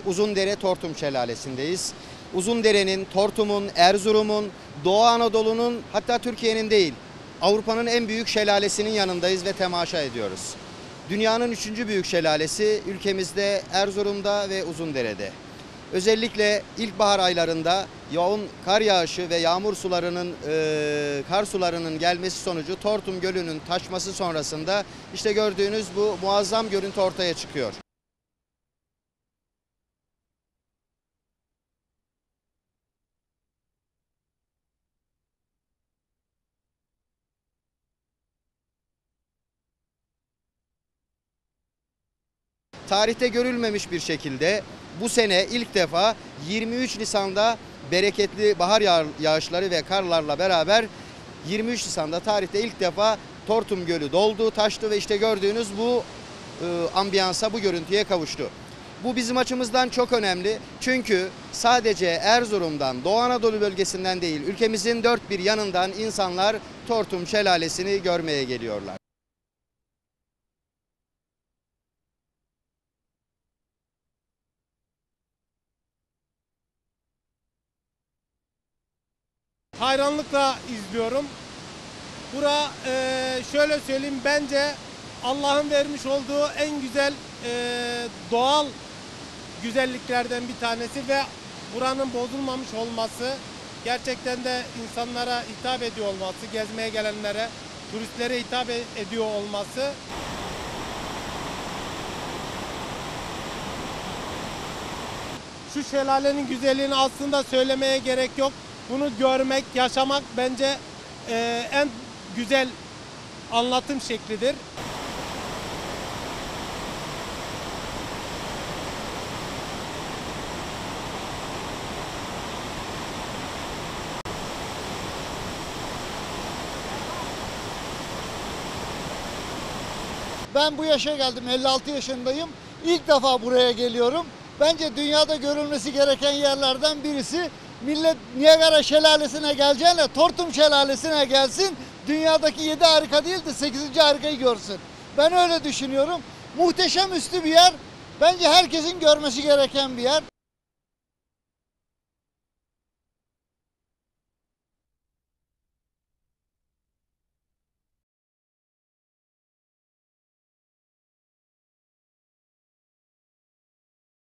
Uzundere Tortum Şelalesi'ndeyiz. Uzundere'nin, Tortum'un, Erzurum'un, Doğu Anadolu'nun, hatta Türkiye'nin değil, Avrupa'nın en büyük şelalesinin yanındayız ve temaşa ediyoruz. Dünyanın 3. büyük şelalesi ülkemizde Erzurum'da ve Uzundere'de. Özellikle ilkbahar aylarında yoğun kar yağışı ve yağmur sularının, kar sularının gelmesi sonucu Tortum Gölü'nün taşması sonrasında işte gördüğünüz bu muazzam görüntü ortaya çıkıyor. Tarihte görülmemiş bir şekilde bu sene ilk defa 23 Nisan'da bereketli bahar yağışları ve karlarla beraber 23 Nisan'da tarihte ilk defa Tortum Gölü doldu, taştı ve işte gördüğünüz bu ambiyansa, bu görüntüye kavuştu. Bu bizim açımızdan çok önemli çünkü sadece Erzurum'dan, Doğu Anadolu bölgesinden değil, ülkemizin dört bir yanından insanlar Tortum Şelalesi'ni görmeye geliyorlar. Hayranlıkla izliyorum. Bura şöyle söyleyeyim, bence Allah'ın vermiş olduğu en güzel doğal güzelliklerden bir tanesi ve buranın bozulmamış olması, gerçekten de insanlara hitap ediyor olması, gezmeye gelenlere, turistlere hitap ediyor olması. Şu şelalenin güzelliğini aslında söylemeye gerek yok. Bunu görmek, yaşamak bence en güzel anlatım şeklidir. Ben bu yaşa geldim, 56 yaşındayım. İlk defa buraya geliyorum. Bence dünyada görülmesi gereken yerlerden birisi. Millet Niagara Şelalesi'ne geleceğine Tortum Şelalesi'ne gelsin. Dünyadaki 7 harika değil de 8. harikayı görsün. Ben öyle düşünüyorum. Muhteşem üstü bir yer. Bence herkesin görmesi gereken bir yer.